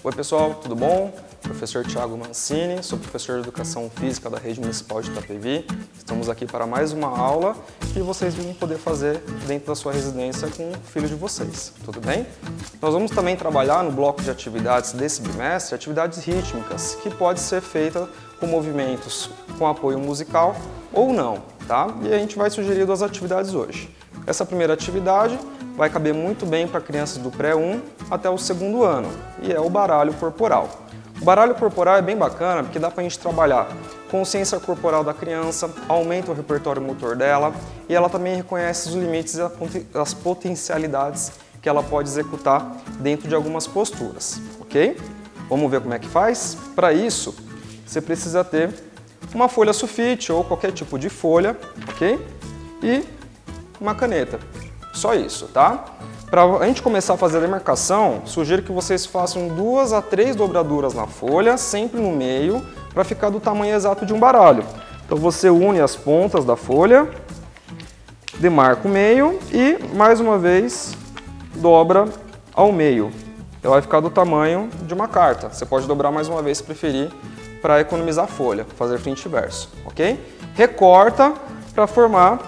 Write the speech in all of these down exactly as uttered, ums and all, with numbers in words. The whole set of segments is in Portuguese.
Oi pessoal, tudo bom? Professor Thiago Mancini, sou professor de Educação Física da Rede Municipal de Itapevi. Estamos aqui para mais uma aula que vocês vão poder fazer dentro da sua residência com o filho de vocês, tudo bem? Nós vamos também trabalhar no bloco de atividades desse bimestre, atividades rítmicas, que pode ser feita com movimentos com apoio musical ou não, tá? E a gente vai sugerir duas atividades hoje. Essa primeira atividade vai caber muito bem para crianças do pré um até o segundo ano, e é o baralho corporal. O baralho corporal é bem bacana porque dá para a gente trabalhar consciência corporal da criança, aumenta o repertório motor dela e ela também reconhece os limites e as potencialidades que ela pode executar dentro de algumas posturas, ok? Vamos ver como é que faz? Para isso, você precisa ter uma folha sulfite ou qualquer tipo de folha, ok? E uma caneta. Só isso, tá? Para a gente começar a fazer a demarcação, sugiro que vocês façam duas a três dobraduras na folha, sempre no meio, para ficar do tamanho exato de um baralho. Então você une as pontas da folha, demarca o meio e, mais uma vez, dobra ao meio. Ela vai ficar do tamanho de uma carta. Você pode dobrar mais uma vez se preferir, para economizar folha, fazer frente e verso, ok? Recorta para formar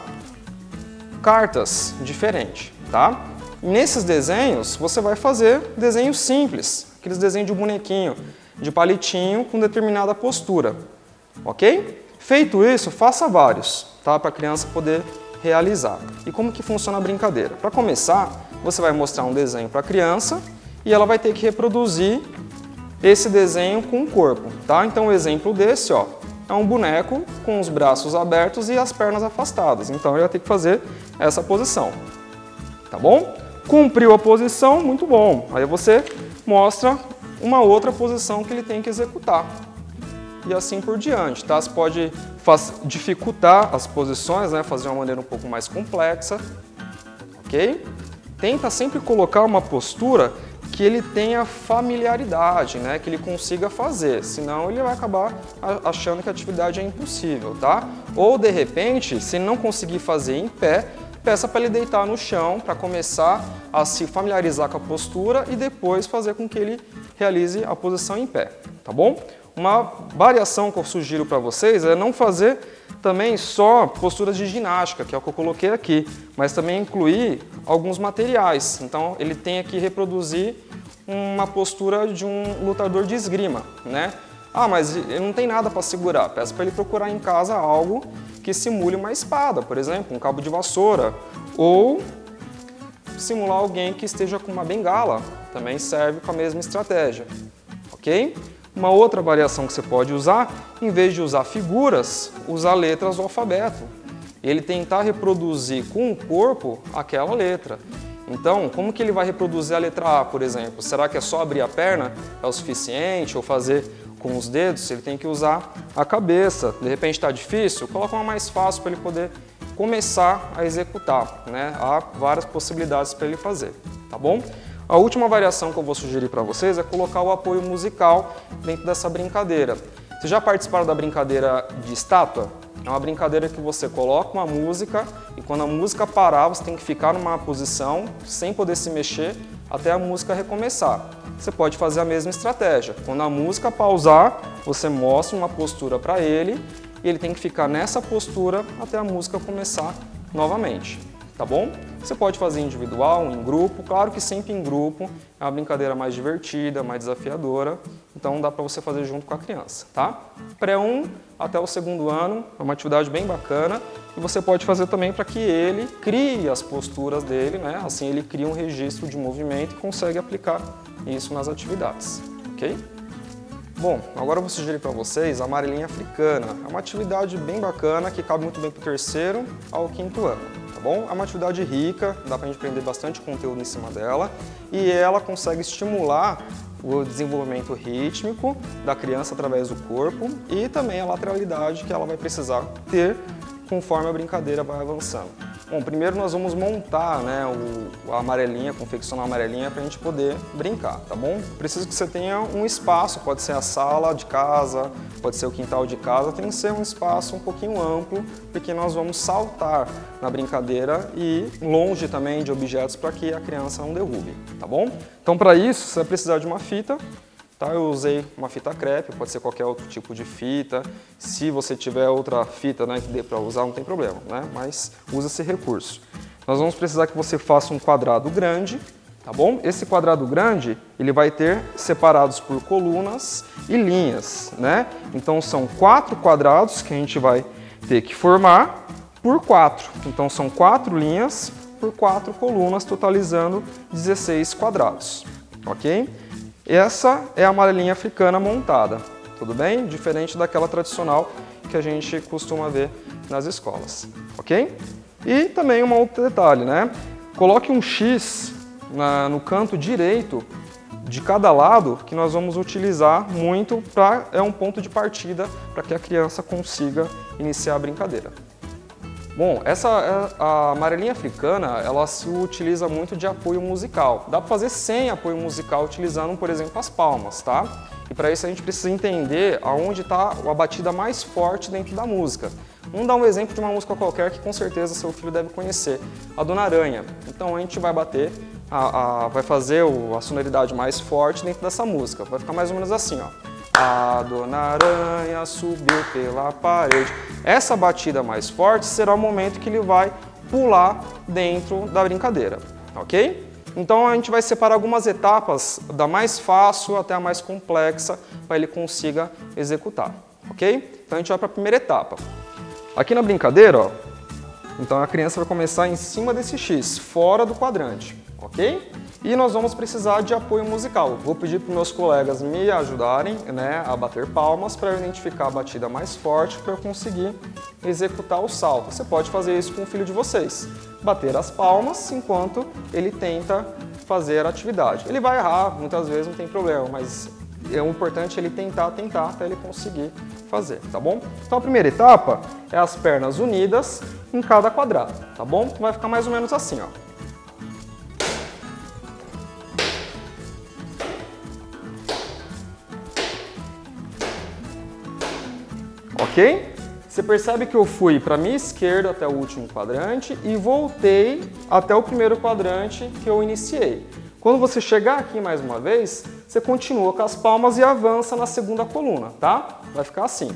cartas diferentes, tá? Nesses desenhos, você vai fazer desenhos simples, aqueles desenhos de bonequinho, de palitinho com determinada postura, ok? Feito isso, faça vários, tá? Para a criança poder realizar. E como que funciona a brincadeira? Para começar, você vai mostrar um desenho para a criança e ela vai ter que reproduzir esse desenho com o corpo, tá? Então, o exemplo desse, ó, é um boneco com os braços abertos e as pernas afastadas. Então, ele vai ter que fazer essa posição, tá bom? Cumpriu a posição, muito bom. Aí você mostra uma outra posição que ele tem que executar. E assim por diante, tá? Você pode dificultar as posições, né? Fazer de uma maneira um pouco mais complexa, ok? Tenta sempre colocar uma postura que ele tenha familiaridade, né? Que ele consiga fazer, senão ele vai acabar achando que a atividade é impossível, tá? Ou, de repente, se não conseguir fazer em pé, peça para ele deitar no chão para começar a se familiarizar com a postura e depois fazer com que ele realize a posição em pé, tá bom? Uma variação que eu sugiro para vocês é não fazer também só posturas de ginástica, que é o que eu coloquei aqui, mas também incluir alguns materiais. Então, ele tem que reproduzir uma postura de um lutador de esgrima, né? Ah, mas ele não tem nada para segurar. Peço para ele procurar em casa algo que simule uma espada, por exemplo, um cabo de vassoura, ou simular alguém que esteja com uma bengala, também serve com a mesma estratégia, ok? Uma outra variação que você pode usar, em vez de usar figuras, usar letras do alfabeto. Ele tentar reproduzir com o corpo aquela letra. Então, como que ele vai reproduzir a letra A, por exemplo? Será que é só abrir a perna? É o suficiente? Ou fazer com os dedos? Ele tem que usar a cabeça. De repente está difícil? Coloca uma mais fácil para ele poder começar a executar, né? Há várias possibilidades para ele fazer, tá bom? A última variação que eu vou sugerir para vocês é colocar o apoio musical dentro dessa brincadeira. Vocês já participaram da brincadeira de estátua? É uma brincadeira que você coloca uma música e quando a música parar, você tem que ficar numa posição sem poder se mexer até a música recomeçar. Você pode fazer a mesma estratégia. Quando a música pausar, você mostra uma postura para ele e ele tem que ficar nessa postura até a música começar novamente. Tá bom? Você pode fazer individual, em grupo, claro que sempre em grupo, é uma brincadeira mais divertida, mais desafiadora, então dá para você fazer junto com a criança, tá? pré um até o segundo ano, é uma atividade bem bacana e você pode fazer também para que ele crie as posturas dele, né? Assim ele cria um registro de movimento e consegue aplicar isso nas atividades, ok? Bom, agora eu vou sugerir para vocês a amarelinha africana. É uma atividade bem bacana que cabe muito bem para o terceiro ao quinto ano, tá bom? É uma atividade rica, dá para a gente aprender bastante conteúdo em cima dela e ela consegue estimular o desenvolvimento rítmico da criança através do corpo e também a lateralidade que ela vai precisar ter conforme a brincadeira vai avançando. Bom, primeiro nós vamos montar, né, o, a amarelinha, confeccionar a amarelinha para a gente poder brincar, tá bom? Preciso que você tenha um espaço, pode ser a sala de casa, pode ser o quintal de casa, tem que ser um espaço um pouquinho amplo, porque nós vamos saltar na brincadeira e longe também de objetos para que a criança não derrube, tá bom? Então para isso você vai precisar de uma fita Tá? Eu usei uma fita crepe, pode ser qualquer outro tipo de fita. Se você tiver outra fita, né, que dê para usar, não tem problema, né? Mas usa esse recurso. Nós vamos precisar que você faça um quadrado grande, tá bom? Esse quadrado grande, ele vai ter separados por colunas e linhas, né? Então são quatro quadrados que a gente vai ter que formar por quatro. Então são quatro linhas por quatro colunas, totalizando dezesseis quadrados, ok? Essa é a amarelinha africana montada, tudo bem? Diferente daquela tradicional que a gente costuma ver nas escolas, ok? E também um outro detalhe, né? Coloque um X na, no canto direito de cada lado, que nós vamos utilizar muito para é um ponto de partida para que a criança consiga iniciar a brincadeira. Bom, essa a amarelinha africana, ela se utiliza muito de apoio musical. Dá para fazer sem apoio musical utilizando, por exemplo, as palmas, tá? E para isso a gente precisa entender aonde está a batida mais forte dentro da música. Vamos dar um exemplo de uma música qualquer que com certeza seu filho deve conhecer, a Dona Aranha. Então a gente vai bater, a, a, vai fazer o, a sonoridade mais forte dentro dessa música. Vai ficar mais ou menos assim, ó. A Dona Aranha subiu pela parede. Essa batida mais forte será o momento que ele vai pular dentro da brincadeira, ok? Então a gente vai separar algumas etapas, da mais fácil até a mais complexa, para ele consiga executar, ok? Então a gente vai para a primeira etapa. Aqui na brincadeira, ó, então a criança vai começar em cima desse X, fora do quadrante, ok? E nós vamos precisar de apoio musical. Vou pedir para os meus colegas me ajudarem, né, a bater palmas para eu identificar a batida mais forte para eu conseguir executar o salto. Você pode fazer isso com o filho de vocês. Bater as palmas enquanto ele tenta fazer a atividade. Ele vai errar, muitas vezes não tem problema, mas é importante ele tentar, tentar até ele conseguir fazer, tá bom? Então a primeira etapa é as pernas unidas em cada quadrado, tá bom? Vai ficar mais ou menos assim, ó. Ok? Você percebe que eu fui para a minha esquerda até o último quadrante e voltei até o primeiro quadrante que eu iniciei. Quando você chegar aqui mais uma vez, você continua com as palmas e avança na segunda coluna, tá? Vai ficar assim.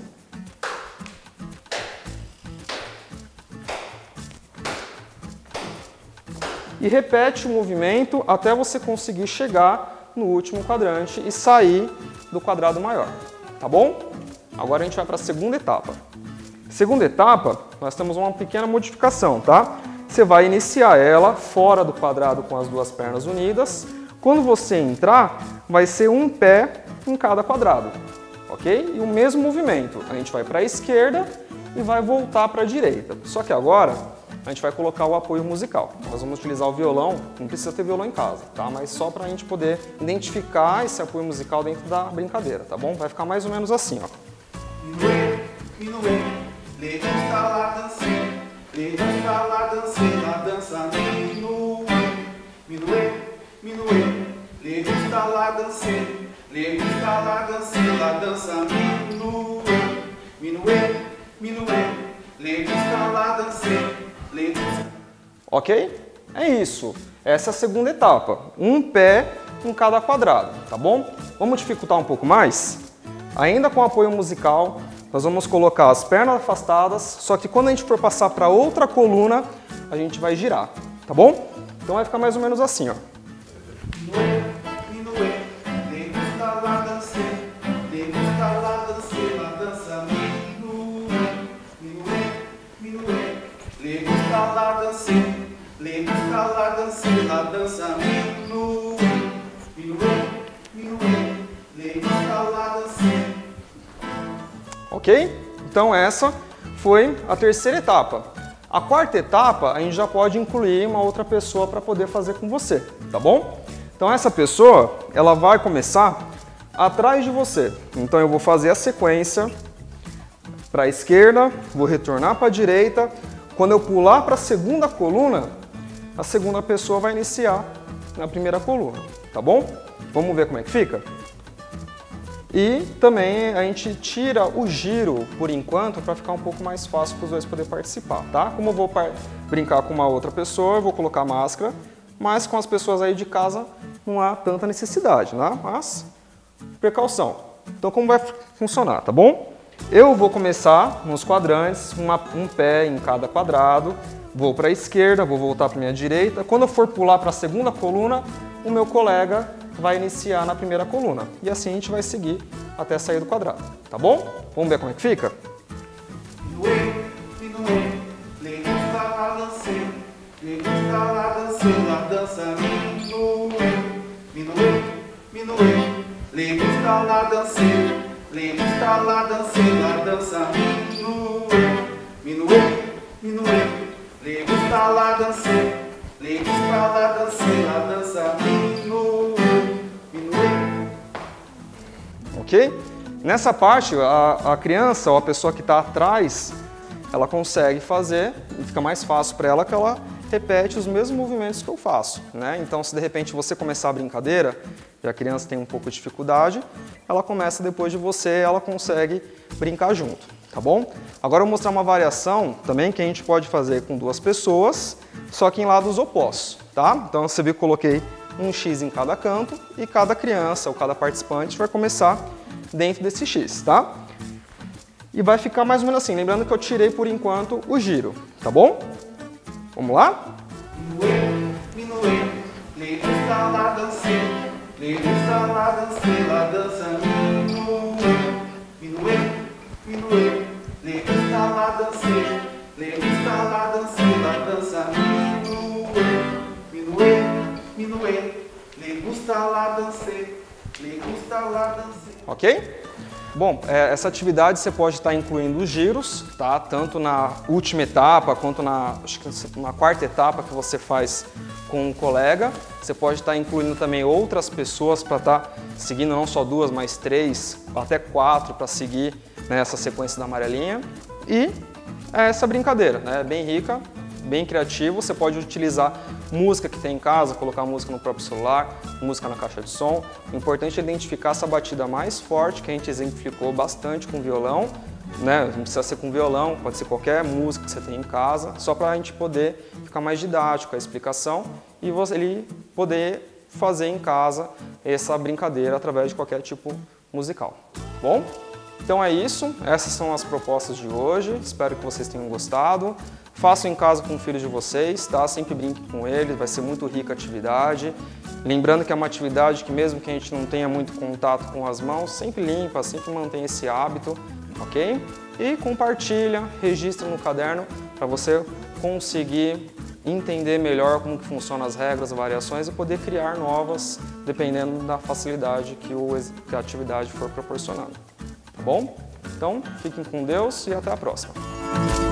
E repete o movimento até você conseguir chegar no último quadrante e sair do quadrado maior, tá bom? Agora a gente vai para a segunda etapa. Segunda etapa, nós temos uma pequena modificação, tá? Você vai iniciar ela fora do quadrado com as duas pernas unidas. Quando você entrar, vai ser um pé em cada quadrado, ok? E o mesmo movimento. A gente vai para a esquerda e vai voltar para a direita. Só que agora a gente vai colocar o apoio musical. Nós vamos utilizar o violão, não precisa ter violão em casa, tá? Mas só para a gente poder identificar esse apoio musical dentro da brincadeira, tá bom? Vai ficar mais ou menos assim, ó. Minuê, minuê, lê está lá dançando, lê está lá dançando, lá dança minuê, minuê, minuê, lê está lá dançando, lê está lá dançando, lá dança minuê, minuê, minuê, lê está lá dançando, lê está... Ok? É isso. Essa é a segunda etapa. Um pé em cada quadrado, tá bom? Vamos dificultar um pouco mais? Ainda com apoio musical, nós vamos colocar as pernas afastadas, só que quando a gente for passar para outra coluna, a gente vai girar, tá bom? Então vai ficar mais ou menos assim, ó. Ok? Então essa foi a terceira etapa. A quarta etapa a gente já pode incluir uma outra pessoa para poder fazer com você, tá bom? Então essa pessoa, ela vai começar atrás de você. Então eu vou fazer a sequência para a esquerda, vou retornar para a direita. Quando eu pular para a segunda coluna, a segunda pessoa vai iniciar na primeira coluna, tá bom? Vamos ver como é que fica? E também a gente tira o giro por enquanto para ficar um pouco mais fácil para os dois poderem participar, tá? Como eu vou brincar com uma outra pessoa, eu vou colocar máscara, mas com as pessoas aí de casa não há tanta necessidade, né? Mas precaução. Então, como vai funcionar, tá bom? Eu vou começar nos quadrantes, uma, um pé em cada quadrado, vou para a esquerda, vou voltar para a minha direita. Quando eu for pular para a segunda coluna, o meu colega vai iniciar na primeira coluna. E assim a gente vai seguir até sair do quadrado, tá bom? Vamos ver como é que fica? Minuê, minuê, lê gusta la dancê, lê gusta la dancê, la dança minuê. Minuê, minuê, lê gusta la dancê, lê gusta la dancê, la dança minuê. Minuê, minuê, lê gusta la dancê, lê gusta la dancê, la dança minuê. Minuê. Ok? Nessa parte, a, a criança ou a pessoa que está atrás, ela consegue fazer e fica mais fácil para ela que ela repete os mesmos movimentos que eu faço, né? Então, se de repente você começar a brincadeira e a criança tem um pouco de dificuldade, ela começa depois de você, ela consegue brincar junto, tá bom? Agora eu vou mostrar uma variação também que a gente pode fazer com duas pessoas, só que em lados opostos, tá? Então, você viu que eu coloquei um X em cada canto e cada criança ou cada participante vai começar dentro desse X, tá? E vai ficar mais ou menos assim, lembrando que eu tirei por enquanto o giro, tá bom? Vamos lá? Minuê, minuê, lê gusta la dancê, lê gusta la dancê, la dança minuê. Minuê, minuê, lê gusta la dancê, lê gusta la dancê, la dança minuê. Minuê, minuê, lê gusta la dancê, lê gusta la dancê. Ok? Bom, é, essa atividade você pode estar incluindo os giros, tá? Tanto na última etapa quanto na, acho que na quarta etapa que você faz com um colega. Você pode estar incluindo também outras pessoas para estar seguindo não só duas, mas três, até quatro para seguir, né, essa sequência da amarelinha. E é essa brincadeira, né? Bem rica, bem criativo. Você pode utilizar música que tem em casa, colocar música no próprio celular, música na caixa de som. O importante é identificar essa batida mais forte, que a gente exemplificou bastante com violão, né? Não precisa ser com violão, pode ser qualquer música que você tem em casa, só para a gente poder ficar mais didático a explicação e você ele poder fazer em casa essa brincadeira através de qualquer tipo musical. Bom? Então é isso, essas são as propostas de hoje, espero que vocês tenham gostado. Façam em casa com o filho de vocês, tá? Sempre brinque com ele, vai ser muito rica a atividade. Lembrando que é uma atividade que mesmo que a gente não tenha muito contato com as mãos, sempre limpa, sempre mantém esse hábito, ok? E compartilha, registra no caderno para você conseguir entender melhor como que funcionam as regras, variações e poder criar novas, dependendo da facilidade que, o, que a atividade for proporcionando. Tá bom? Então, fiquem com Deus e até a próxima.